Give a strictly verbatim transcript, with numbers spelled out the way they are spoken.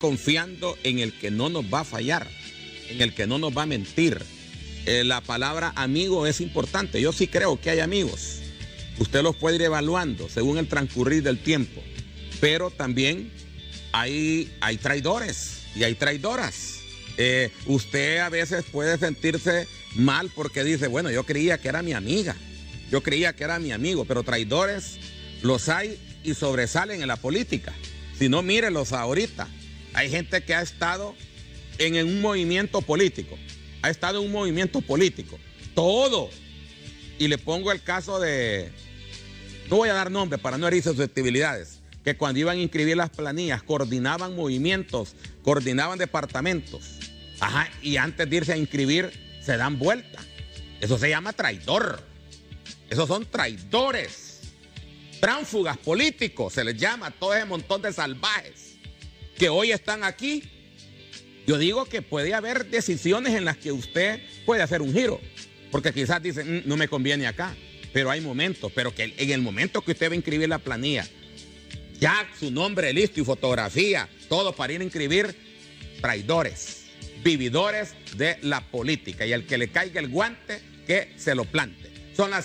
confiando en el que no nos va a fallar, en el que no nos va a mentir. Eh, la palabra amigo es importante. Yo sí creo que hay amigos. Usted los puede ir evaluando según el transcurrir del tiempo. Pero también hay, hay traidores y hay traidoras. Eh, usted a veces puede sentirse mal porque dice, bueno, yo creía que era mi amiga. Yo creía que era mi amigo, pero traidores los hay y sobresalen en la política. Si no, mírelos ahorita. Hay gente que ha estado en, en un movimiento político. Ha estado en un movimiento político. Todo. Y le pongo el caso de... No voy a dar nombre para no herir susceptibilidades. Que cuando iban a inscribir las planillas, coordinaban movimientos, coordinaban departamentos. Ajá, y antes de irse a inscribir, se dan vuelta. Eso se llama traidor. Esos son traidores. Tránsfugas políticos, se les llama a todo ese montón de salvajes que hoy están aquí. Yo digo que puede haber decisiones en las que usted puede hacer un giro, porque quizás dice, mmm, no me conviene acá, pero hay momentos, pero que en el momento que usted va a inscribir la planilla, ya su nombre listo y fotografía, todo para ir a inscribir, traidores, vividores de la política, y el que le caiga el guante, que se lo plante. Son las